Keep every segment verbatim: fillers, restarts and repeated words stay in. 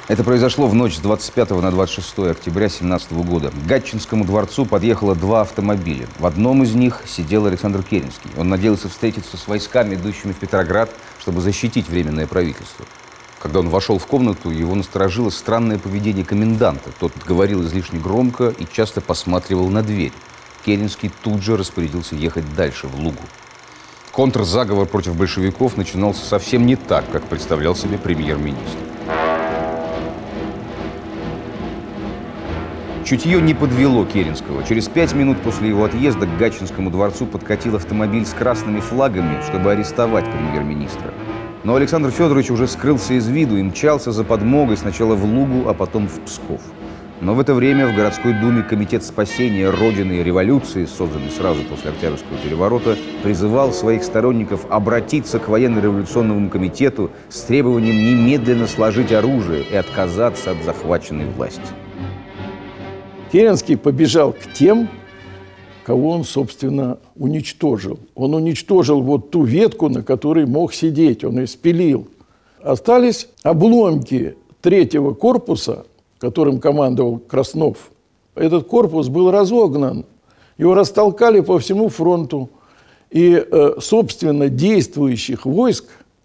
Это произошло в ночь с двадцать пятого на двадцать шестое октября две тысячи семнадцатого года. К Гатчинскому дворцу подъехало два автомобиля. В одном из них сидел Александр Керенский. Он надеялся встретиться с войсками, идущими в Петроград, чтобы защитить Временное правительство. Когда он вошел в комнату, его насторожило странное поведение коменданта. Тот говорил излишне громко и часто посматривал на дверь. Керенский тут же распорядился ехать дальше, в Лугу. Контрзаговор против большевиков начинался совсем не так, как представлял себе премьер-министр. Чутье не подвело Керенского. Через пять минут после его отъезда к Гатчинскому дворцу подкатил автомобиль с красными флагами, чтобы арестовать премьер-министра. Но Александр Федорович уже скрылся из виду и мчался за подмогой сначала в Лугу, а потом в Псков. Но в это время в городской думе Комитет спасения Родины и революции, созданный сразу после Октябрьского переворота, призывал своих сторонников обратиться к военно-революционному комитету с требованием немедленно сложить оружие и отказаться от захваченной власти. Керенский побежал к тем, кого он, собственно, уничтожил. Он уничтожил вот ту ветку, на которой мог сидеть, он ее спилил. Остались обломки третьего корпуса, которым командовал Краснов. Этот корпус был разогнан, его растолкали по всему фронту. И, собственно, действующих войск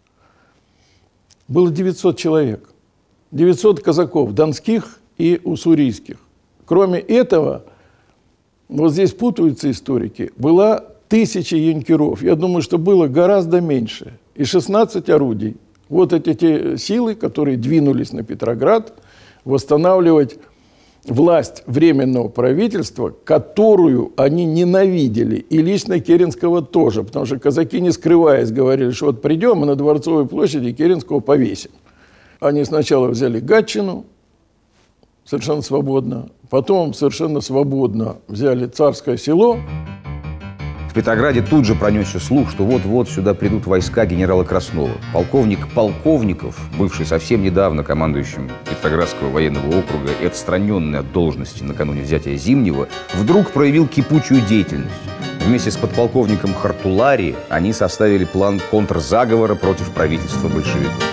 было девятьсот человек. девятьсот казаков, донских и уссурийских. Кроме этого, вот здесь путаются историки, была тысяча юнкеров. Я думаю, что было гораздо меньше. И шестнадцать орудий. Вот эти те силы, которые двинулись на Петроград, восстанавливать власть Временного правительства, которую они ненавидели. И лично Керенского тоже. Потому что казаки, не скрываясь, говорили, что вот придем и на Дворцовой площади Керенского повесим. Они сначала взяли Гатчину, совершенно свободно. Потом совершенно свободно взяли Царское Село. В Петрограде тут же пронесся слух, что вот-вот сюда придут войска генерала Краснова. Полковник Полковников, бывший совсем недавно командующим Петроградского военного округа и отстраненный от должности накануне взятия Зимнего, вдруг проявил кипучую деятельность. Вместе с подполковником Хартулари они составили план контрзаговора против правительства большевиков.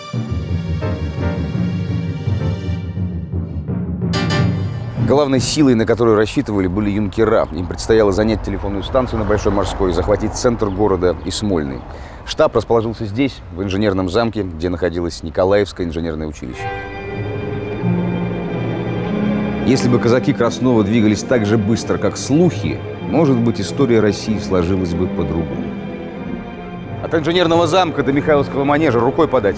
Главной силой, на которую рассчитывали, были юнкера. Им предстояло занять телефонную станцию на Большой Морской, захватить центр города и Смольный. Штаб расположился здесь, в инженерном замке, где находилось Николаевское инженерное училище. Если бы казаки Краснова двигались так же быстро, как слухи, может быть, история России сложилась бы по-другому. От инженерного замка до Михайловского манежа рукой подать.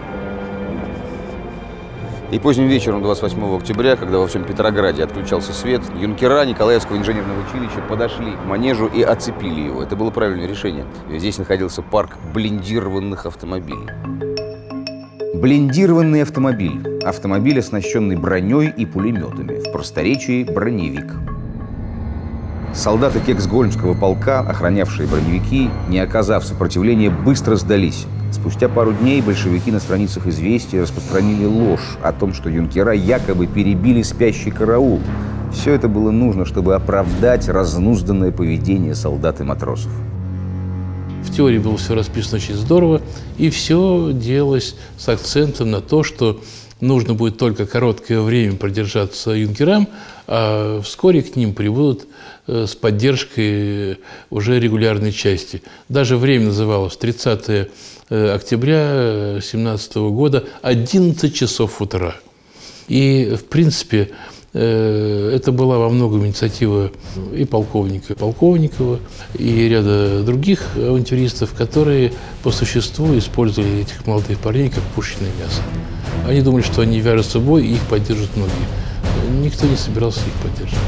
И поздним вечером двадцать восьмого октября, когда во всем Петрограде отключался свет, юнкера Николаевского инженерного училища подошли к манежу и оцепили его. Это было правильное решение. Ведь здесь находился парк блиндированных автомобилей. Блиндированный автомобиль. Автомобиль, оснащенный броней и пулеметами. В просторечии броневик. Солдаты Кексгольмского полка, охранявшие броневики, не оказав сопротивления, быстро сдались. Спустя пару дней большевики на страницах «Известия» распространили ложь о том, что юнкера якобы перебили спящий караул. Все это было нужно, чтобы оправдать разнузданное поведение солдат и матросов. В теории было все расписано очень здорово, и все делалось с акцентом на то, что нужно будет только короткое время продержаться юнкерам, а вскоре к ним прибудут с поддержкой уже регулярной части. Даже время называлось тридцатое октября две тысячи семнадцатого года, одиннадцать часов утра. И, в принципе, это была во многом инициатива и полковника Полковникова, и ряда других авантюристов, которые по существу использовали этих молодых парней как пушечное мясо. Они думали, что они вяжут собой, и их поддержат многие. Никто не собирался их поддерживать.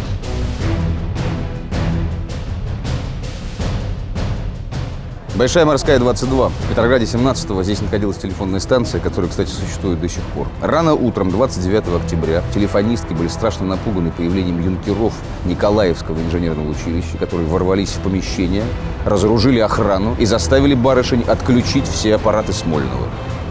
Большая Морская, двадцать два. В Петрограде семнадцатого здесь находилась телефонная станция, которая, кстати, существует до сих пор. Рано утром двадцать девятого октября телефонистки были страшно напуганы появлением юнкеров Николаевского инженерного училища, которые ворвались в помещение, разоружили охрану и заставили барышень отключить все аппараты Смольного.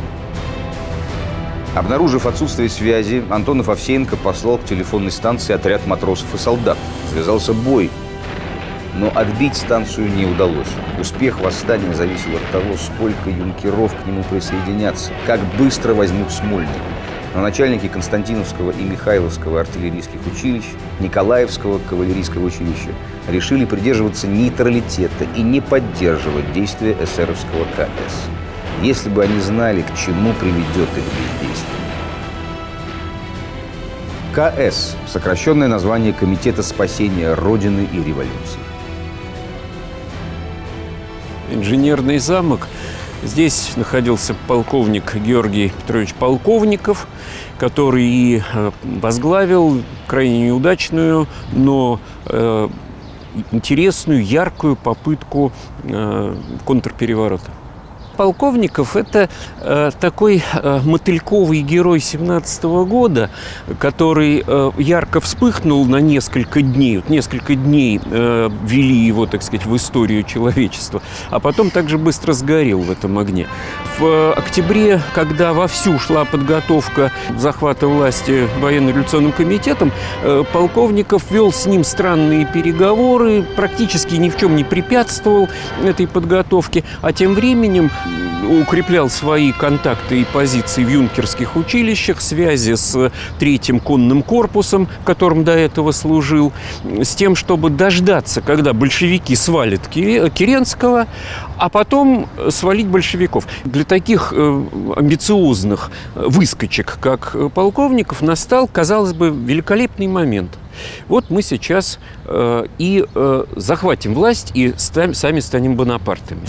Обнаружив отсутствие связи, Антонов Овсеенко послал к телефонной станции отряд матросов и солдат. Связался бой. Но отбить станцию не удалось. Успех восстания зависел от того, сколько юнкеров к нему присоединятся, как быстро возьмут Смольный. Но начальники Константиновского и Михайловского артиллерийских училищ, Николаевского кавалерийского училища решили придерживаться нейтралитета и не поддерживать действия эсеровского ка эс, если бы они знали, к чему приведет их бездействие. ка эс – сокращенное название Комитета спасения Родины и революции. Инженерный замок. Здесь находился полковник Георгий Петрович Полковников, который и возглавил крайне неудачную, но э, интересную, яркую попытку э, контрпереворота. Полковников – это э, такой э, мотыльковый герой семнадцатого года, который э, ярко вспыхнул на несколько дней. Вот несколько дней э, ввели его, так сказать, в историю человечества, а потом также быстро сгорел в этом огне. В э, октябре, когда вовсю шла подготовка захвата власти военно-революционным комитетом, э, Полковников вел с ним странные переговоры, практически ни в чем не препятствовал этой подготовке, а тем временем укреплял свои контакты и позиции в юнкерских училищах, связи с третьим конным корпусом, которым до этого служил, с тем, чтобы дождаться, когда большевики свалят Керенского, а потом свалить большевиков. Для таких амбициозных выскочек, как Полковников, настал, казалось бы, великолепный момент. Вот мы сейчас э, и э, захватим власть, и ста- сами станем бонапартами.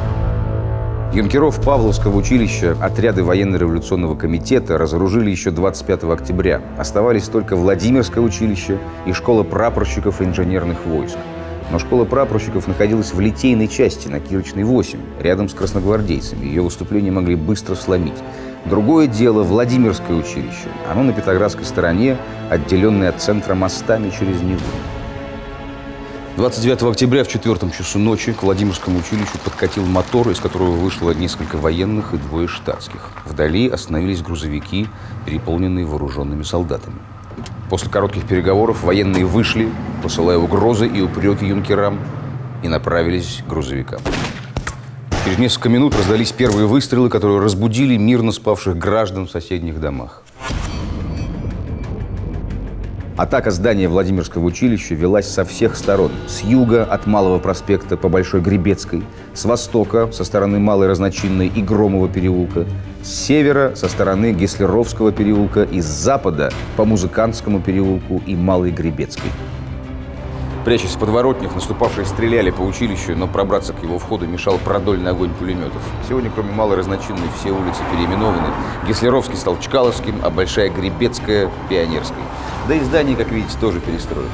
Юнкеров Павловского училища отряды военно-революционного комитета разоружили еще двадцать пятого октября. Оставались только Владимирское училище и школа прапорщиков и инженерных войск. Но школа прапорщиков находилась в литейной части на Кирочной восемь, рядом с красногвардейцами. Ее выступления могли быстро сломить. Другое дело – Владимирское училище. Оно на Петроградской стороне, отделенное от центра мостами через Неву. двадцать девятого октября в четвертом часу ночи к Владимирскому училищу подкатил мотор, из которого вышло несколько военных и двое штатских. Вдали остановились грузовики, переполненные вооруженными солдатами. После коротких переговоров военные вышли, посылая угрозы и упреки юнкерам, и направились к грузовикам. Через несколько минут раздались первые выстрелы, которые разбудили мирно спавших граждан в соседних домах. Атака здания Владимирского училища велась со всех сторон. С юга от Малого проспекта по Большой Гребецкой, с востока со стороны Малой Разночинной и Громова переулка, с севера со стороны Геслеровского переулка и с запада по Музыкантскому переулку и Малой Гребецкой. Прячась в подворотнях, наступавшие стреляли по училищу, но пробраться к его входу мешал продольный огонь пулеметов. Сегодня, кроме Малой Разночинной, все улицы переименованы. Геслеровский стал Чкаловским, а Большая Гребецкая – Пионерской. Да и здание, как видите, тоже перестроено.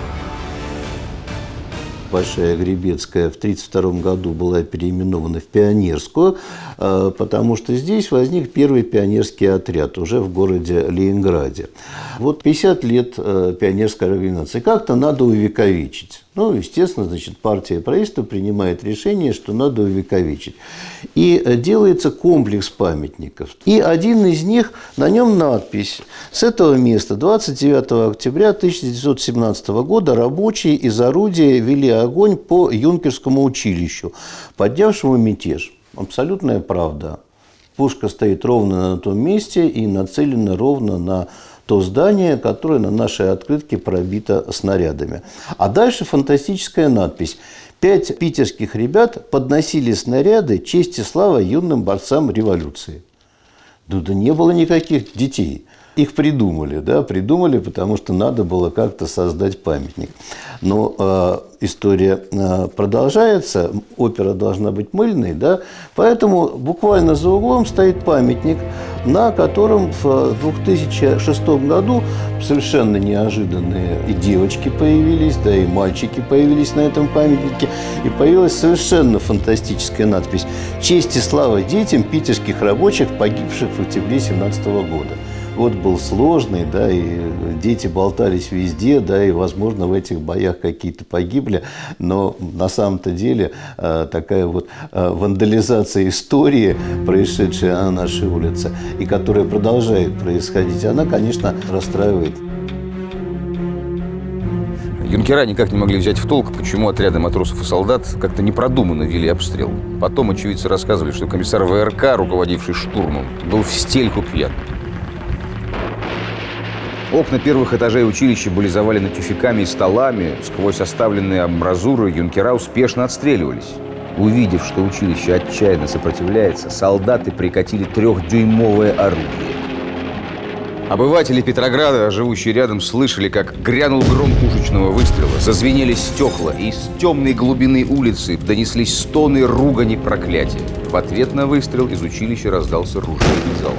Большая Гребецкая в тридцать втором году была переименована в Пионерскую, потому что здесь возник первый пионерский отряд уже в городе Ленинграде. Вот пятьдесят лет пионерской организации. Как-то надо увековечить. Ну, естественно, значит, партия и правительство принимает решение, что надо увековечить. И делается комплекс памятников. И один из них, на нем надпись: с этого места двадцать девятого октября тысяча девятьсот семнадцатого года рабочие из орудия вели огонь по юнкерскому училищу, поднявшему мятеж. Абсолютная правда. Пушка стоит ровно на том месте и нацелена ровно на то здание, которое на нашей открытке пробито снарядами. А дальше фантастическая надпись: пять питерских ребят подносили снаряды честь и слава юным борцам революции. Да, да не было никаких детей. Их придумали, да, придумали, потому что надо было как-то создать памятник. Но э, история э, продолжается, опера должна быть мыльной, да, поэтому буквально за углом стоит памятник, на котором в две тысячи шестом году совершенно неожиданные и девочки появились, да, и мальчики появились на этом памятнике, и появилась совершенно фантастическая надпись: «Честь и слава детям питерских рабочих, погибших в октябре семнадцатого года». Вот был сложный, да, и дети болтались везде, да, и, возможно, в этих боях какие-то погибли, но на самом-то деле такая вот вандализация истории, происшедшая на нашей улице, и которая продолжает происходить, она, конечно, расстраивает. Юнкера никак не могли взять в толк, почему отряды матросов и солдат как-то непродуманно вели обстрел. Потом очевидцы рассказывали, что комиссар вэ эр ка, руководивший штурмом, был в стельку пьян. Окна первых этажей училища были завалены тюфяками и столами. Сквозь оставленные амбразуры юнкера успешно отстреливались. Увидев, что училище отчаянно сопротивляется, солдаты прикатили трехдюймовое орудие. Обыватели Петрограда, живущие рядом, слышали, как грянул гром пушечного выстрела, зазвенели стекла, и из темной глубины улицы донеслись стоны, ругани, проклятия. В ответ на выстрел из училища раздался ружейный залп.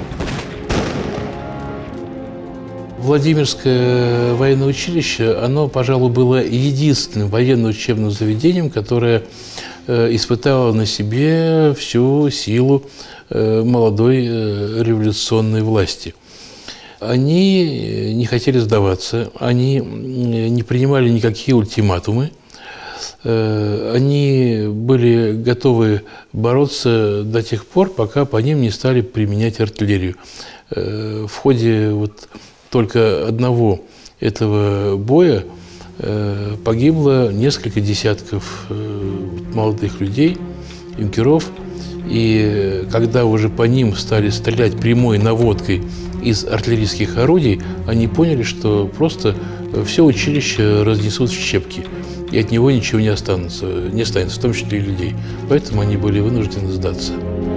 Владимирское военное училище, оно, пожалуй, было единственным военно-учебным заведением, которое э, испытало на себе всю силу э, молодой э, революционной власти. Они не хотели сдаваться, они не принимали никакие ультиматумы, э, они были готовы бороться до тех пор, пока по ним не стали применять артиллерию. Э, в ходе вот только одного этого боя э, погибло несколько десятков э, молодых людей, юнкеров. И когда уже по ним стали стрелять прямой наводкой из артиллерийских орудий, они поняли, что просто все училище разнесут в щепки, и от него ничего не останется, не останется, в том числе и людей. Поэтому они были вынуждены сдаться.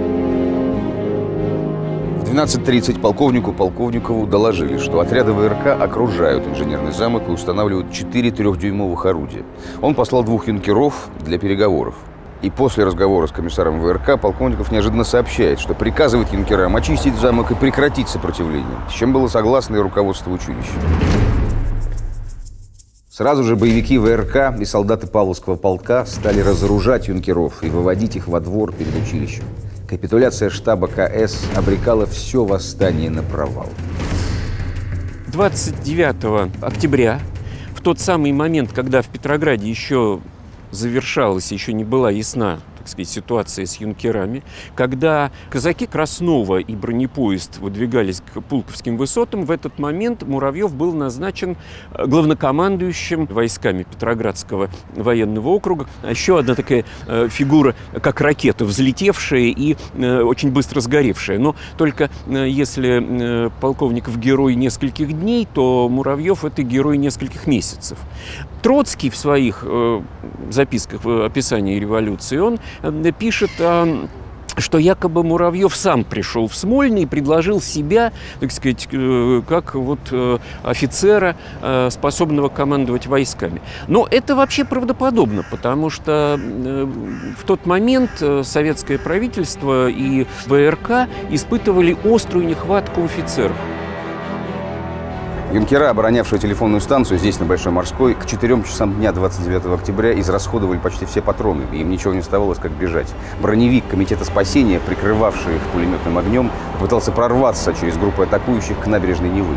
В двенадцать тридцать полковнику Полковникову доложили, что отряды ВРК окружают инженерный замок и устанавливают четыре трехдюймовых орудия. Он послал двух юнкеров для переговоров. И после разговора с комиссаром ВРК Полковников неожиданно сообщает, что приказывает юнкерам очистить замок и прекратить сопротивление, с чем было согласно и руководство училища. Сразу же боевики ВРК и солдаты Павловского полка стали разоружать юнкеров и выводить их во двор перед училищем. Капитуляция штаба КС обрекала все восстание на провал. двадцать девятого октября, в тот самый момент, когда в Петрограде еще завершалась, еще не была ясна, так сказать, ситуация с юнкерами, когда казаки Краснова и бронепоезд выдвигались к Пулковским высотам, в этот момент Муравьев был назначен главнокомандующим войсками Петроградского военного округа. Еще одна такая э, фигура, как ракета, взлетевшая и э, очень быстро сгоревшая. Но только э, если э, Полковников герой нескольких дней, то Муравьев – это герой нескольких месяцев. Троцкий в своих э, записках в описании революции, он э, пишет о... что якобы Муравьев сам пришел в Смольный и предложил себя, так сказать, как вот офицера, способного командовать войсками. Но это вообще правдоподобно, потому что в тот момент советское правительство и ВРК испытывали острую нехватку офицеров. Юнкера, оборонявшие телефонную станцию здесь, на Большой Морской, к четырем часам дня двадцать девятого октября израсходовали почти все патроны, и им ничего не оставалось, как бежать. Броневик Комитета спасения, прикрывавший их пулеметным огнем, попытался прорваться через группу атакующих к набережной Невы.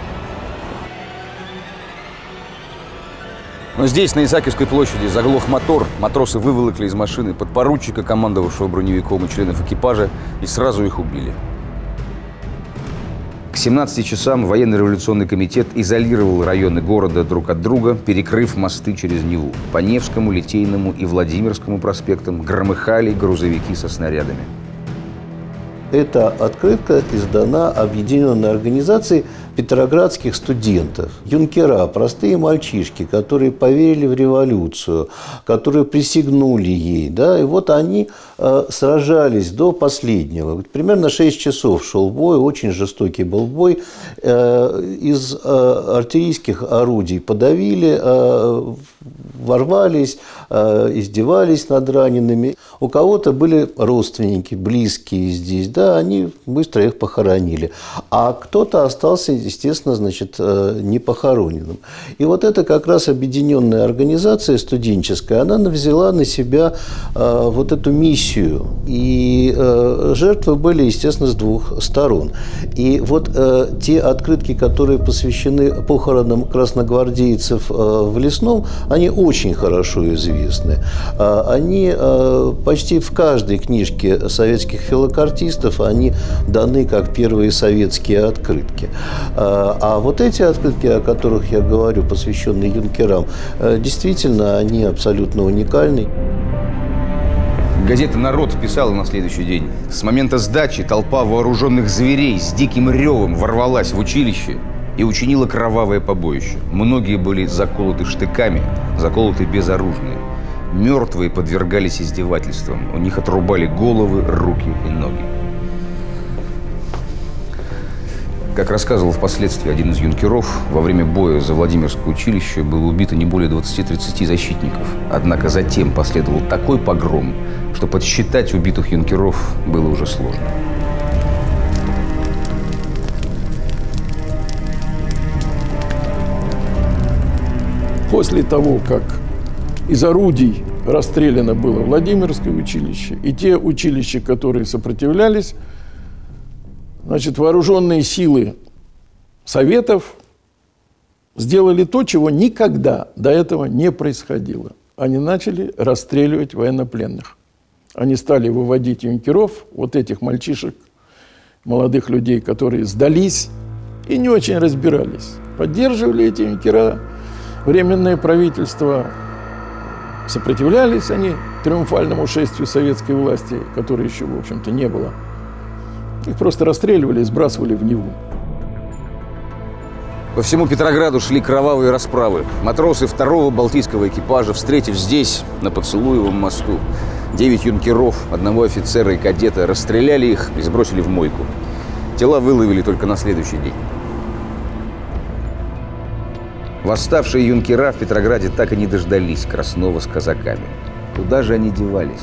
Но здесь, на Исаакиевской площади, заглох мотор, матросы выволокли из машины подпоручика, командовавшего броневиком, и членов экипажа, и сразу их убили. К семнадцати часам военно-революционный комитет изолировал районы города друг от друга, перекрыв мосты через Неву. По Невскому, Литейному и Владимирскому проспектам громыхали грузовики со снарядами. Эта открытка издана Объединенной организацией петроградских студентов. Юнкера, простые мальчишки, которые поверили в революцию, которые присягнули ей. Да, и вот они э, сражались до последнего. Примерно шесть часов шел бой, очень жестокий был бой. Э, из э, артиллерийских орудий подавили, э, ворвались, э, издевались над ранеными. У кого-то были родственники, близкие здесь, да, они быстро их похоронили. А кто-то остался, естественно, значит, не похороненным. И вот это как раз объединенная организация студенческая, она взяла на себя э, вот эту миссию. И э, жертвы были, естественно, с двух сторон. И вот э, те открытки, которые посвящены похоронам красногвардейцев э, в Лесном, они очень хорошо известны. Э, они э, почти в каждой книжке советских филокартистов они даны как первые советские открытки. А вот эти открытки, о которых я говорю, посвященные юнкерам, действительно, они абсолютно уникальны. Газета «Народ» писала на следующий день. С момента сдачи толпа вооруженных зверей с диким ревом ворвалась в училище и учинила кровавое побоище. Многие были заколоты штыками, заколоты безоружные. Мертвые подвергались издевательствам. У них отрубали головы, руки и ноги. Как рассказывал впоследствии один из юнкеров, во время боя за Владимирское училище было убито не более двадцати-тридцати защитников. Однако затем последовал такой погром, что подсчитать убитых юнкеров было уже сложно. После того, как из орудий расстреляно было Владимирское училище и те училища, которые сопротивлялись, значит, вооруженные силы Советов сделали то, чего никогда до этого не происходило. Они начали расстреливать военнопленных. Они стали выводить юнкеров, вот этих мальчишек, молодых людей, которые сдались и не очень разбирались. Поддерживали эти юнкера временное правительство, сопротивлялись они триумфальному шествию советской власти, которой еще, в общем-то, не было. Их просто расстреливали и сбрасывали в Неву. По всему Петрограду шли кровавые расправы. Матросы второго балтийского экипажа, встретив здесь, на Поцелуевом мосту, девять юнкеров, одного офицера и кадета, расстреляли их и сбросили в мойку. Тела выловили только на следующий день. Восставшие юнкера в Петрограде так и не дождались Краснова с казаками. Куда же они девались?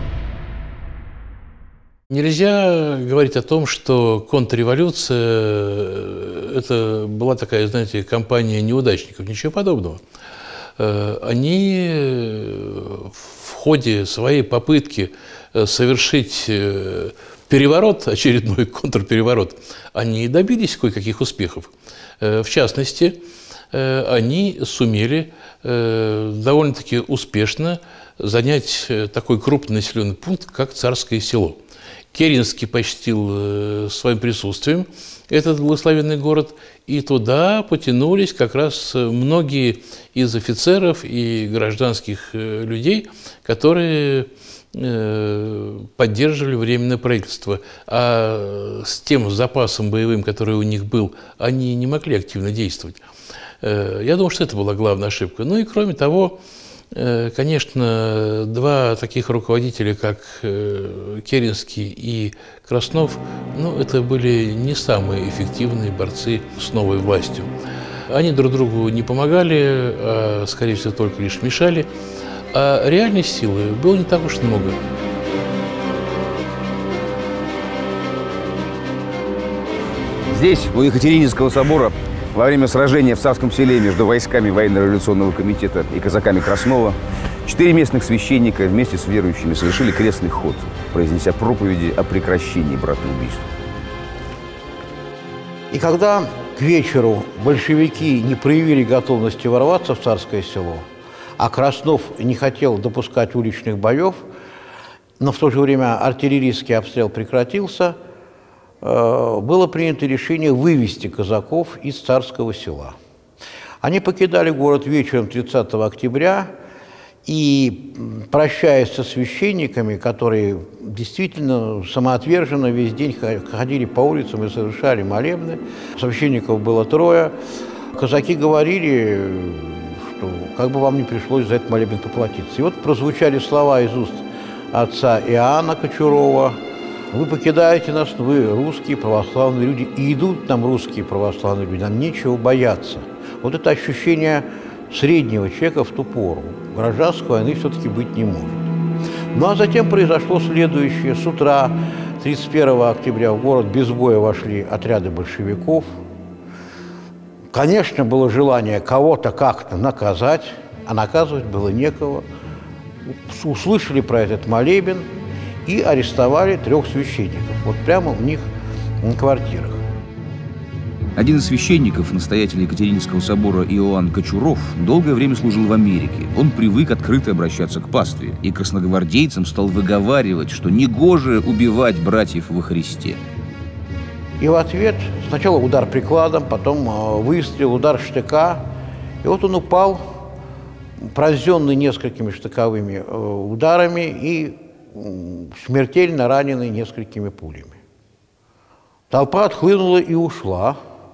Нельзя говорить о том, что контрреволюция – это была такая, знаете, кампания неудачников. Ничего подобного. Они в ходе своей попытки совершить переворот, очередной контрпереворот, они добились кое-каких успехов. В частности, они сумели довольно-таки успешно занять такой крупный населенный пункт, как Царское Село. Керенский почтил своим присутствием этот благословенный город, и туда потянулись как раз многие из офицеров и гражданских людей, которые поддерживали Временное правительство. А с тем запасом боевым, который у них был, они не могли активно действовать. Я думаю, что это была главная ошибка. Ну и кроме того, конечно, два таких руководителя, как Керенский и Краснов, ну, это были не самые эффективные борцы с новой властью. Они друг другу не помогали, а, скорее всего, только лишь мешали. А реальной силы было не так уж много. Здесь, у Екатерининского собора, во время сражения в Царском Селе между войсками Военно-революционного комитета и казаками Краснова, четыре местных священника вместе с верующими совершили крестный ход, произнеся проповеди о прекращении братоубийства. И когда к вечеру большевики не проявили готовности ворваться в Царское Село, а Краснов не хотел допускать уличных боев, но в то же время артиллерийский обстрел прекратился, было принято решение вывести казаков из Царского Села. Они покидали город вечером тридцатого октября и, прощаясь со священниками, которые действительно самоотверженно весь день ходили по улицам и совершали молебны, священников было трое, казаки говорили, что как бы вам не пришлось за этот молебен поплатиться. И вот прозвучали слова из уст отца Иоанна Кочурова: «Вы покидаете нас, вы русские православные люди, и идут нам русские православные люди, нам нечего бояться». Вот это ощущение среднего человека в ту пору. Гражданской войны все-таки быть не может. Ну а затем произошло следующее. С утра тридцать первого октября в город без боя вошли отряды большевиков. Конечно, было желание кого-то как-то наказать, а наказывать было некого. Услышали про этот молебен и арестовали трех священников, вот прямо у них на квартирах. Один из священников, настоятель Екатерининского собора Иоанн Кочуров, долгое время служил в Америке. Он привык открыто обращаться к пастве и красногвардейцам стал выговаривать, что негоже убивать братьев во Христе. И в ответ сначала удар прикладом, потом выстрел, удар штыка. И вот он упал, пораженный несколькими штыковыми ударами и смертельно раненый несколькими пулями. Толпа отхлынула и ушла.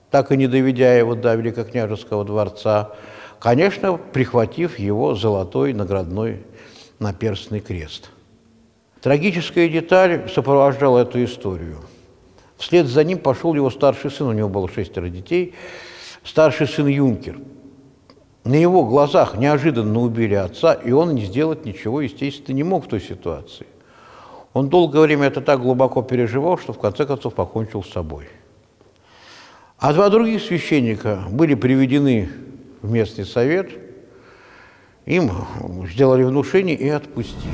так и не доведя его до Великокняжеского дворца, конечно, прихватив его золотой наградной наперстный крест. Трагическая деталь сопровождала эту историю. Вслед за ним пошел его старший сын, у него было шестеро детей, старший сын Юнкер. На его глазах неожиданно убили отца, и он не сделать ничего, естественно, не мог в той ситуации. Он долгое время это так глубоко переживал, что в конце концов покончил с собой. А два других священника были приведены в местный совет, им сделали внушение и отпустили.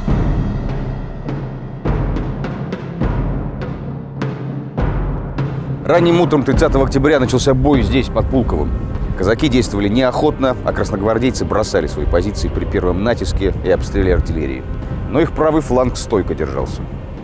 Ранним утром тридцатого октября начался бой здесь, под Пулковым. Казаки действовали неохотно, а красногвардейцы бросали свои позиции при первом натиске и обстреле артиллерии. Но их правый фланг стойко держался.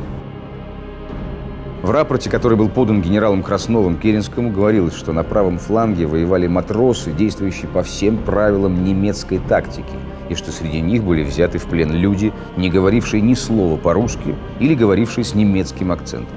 В рапорте, который был подан генералом Красновым Керенскому, говорилось, что на правом фланге воевали матросы, действующие по всем правилам немецкой тактики, и что среди них были взяты в плен люди, не говорившие ни слова по-русски или говорившие с немецким акцентом.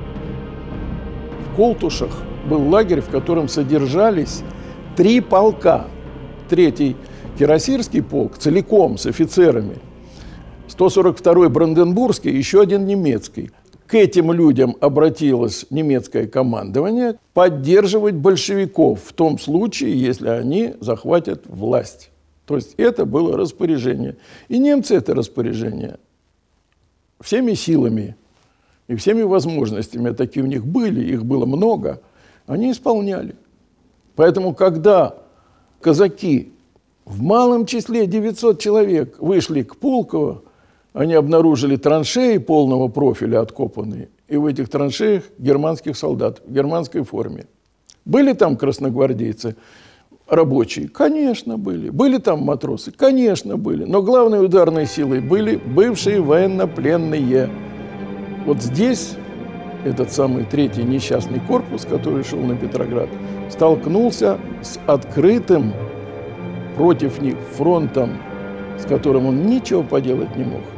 В Колтушах был лагерь, в котором содержались три полка. Третий Кирасирский полк целиком с офицерами, сто сорок второй Бранденбургский, еще один немецкий. К этим людям обратилось немецкое командование поддерживать большевиков в том случае, если они захватят власть. То есть это было распоряжение. И немцы это распоряжение всеми силами и всеми возможностями, а такие у них были, их было много, они исполняли. Поэтому, когда казаки в малом числе девятьсот человек вышли к Пулково, они обнаружили траншеи полного профиля откопанные, и в этих траншеях германских солдат в германской форме. Были там красногвардейцы рабочие? Конечно, были. Были там матросы? Конечно, были. Но главной ударной силой были бывшие военнопленные. Вот здесь этот самый третий несчастный корпус, который шел на Петроград, столкнулся с открытым против них фронтом, с которым он ничего поделать не мог.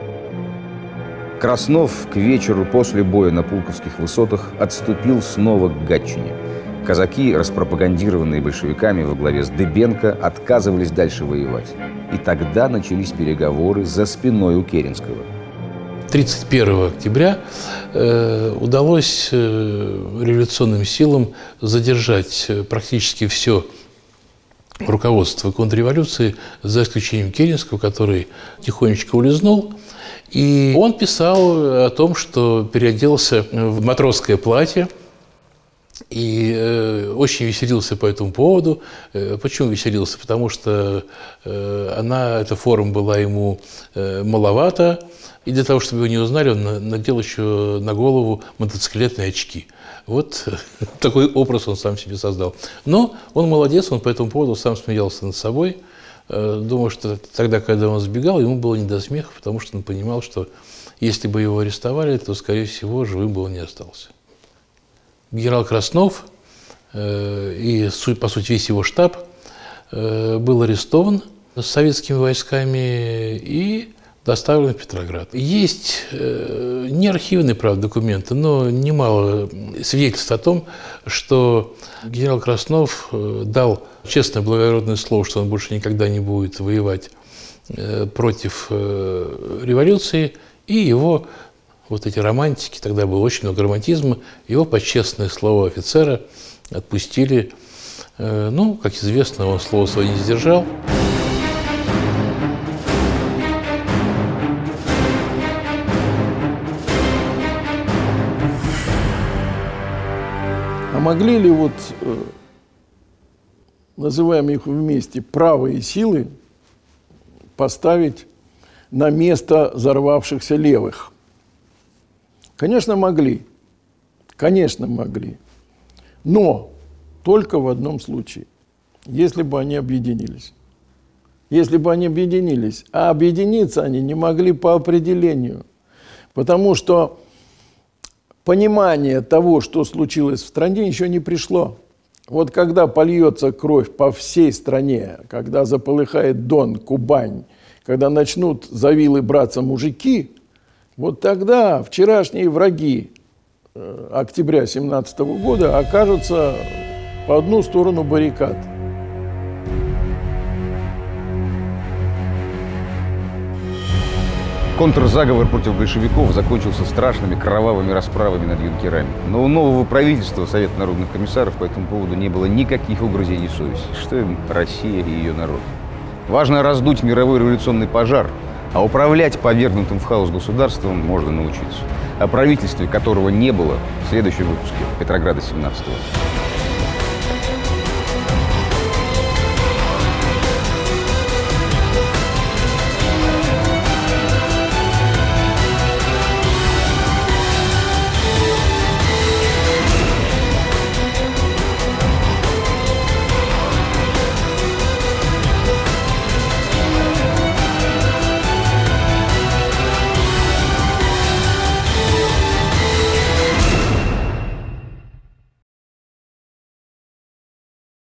Краснов к вечеру после боя на Пулковских высотах отступил снова к Гатчине. Казаки, распропагандированные большевиками во главе с Дыбенко, отказывались дальше воевать. И тогда начались переговоры за спиной у Керенского. тридцать первого октября э, удалось э, революционным силам задержать э, практически все руководство контрреволюции, за исключением Керенского, который тихонечко улизнул. И он писал о том, что переоделся в матросское платье и э, очень веселился по этому поводу. Э, почему веселился? Потому что э, она, эта форма была ему э, маловата, и для того, чтобы его не узнали, он надел еще на голову мотоциклетные очки. Вот такой образ он сам себе создал. Но он молодец, он по этому поводу сам смеялся над собой. Думаю, что тогда, когда он сбегал, ему было не до смеха, потому что он понимал, что если бы его арестовали, то, скорее всего, живым бы он не остался. Генерал Краснов э, и, по сути, весь его штаб э, был арестован советскими войсками и доставлен в Петроград. Есть э, не архивные, правда, документы, но немало свидетельств о том, что генерал Краснов э, дал честное благородное слово, что он больше никогда не будет воевать э, против э, революции, и его вот эти романтики, тогда было очень много романтизма, его под честное слово офицера отпустили. Э, ну, как известно, он слово свое не сдержал. А могли ли вот, э, называем их вместе, правые силы поставить на место взорвавшихся левых? Конечно, могли. Конечно, могли. Но только в одном случае. Если бы они объединились. Если бы они объединились. А объединиться они не могли по определению. Потому что понимание того, что случилось в стране, еще не пришло. Вот когда польется кровь по всей стране, когда заполыхает Дон, Кубань, когда начнут за вилы браться мужики, вот тогда вчерашние враги октября семнадцатого года окажутся по одну сторону баррикад. Контрзаговор против большевиков закончился страшными кровавыми расправами над юнкерами. Но у нового правительства, Совета народных комиссаров, по этому поводу не было никаких угрызений совести. Что им Россия и ее народ? Важно раздуть мировой революционный пожар, а управлять повергнутым в хаос государством можно научиться. О правительстве, которого не было, в следующем выпуске «Петрограда семнадцатого».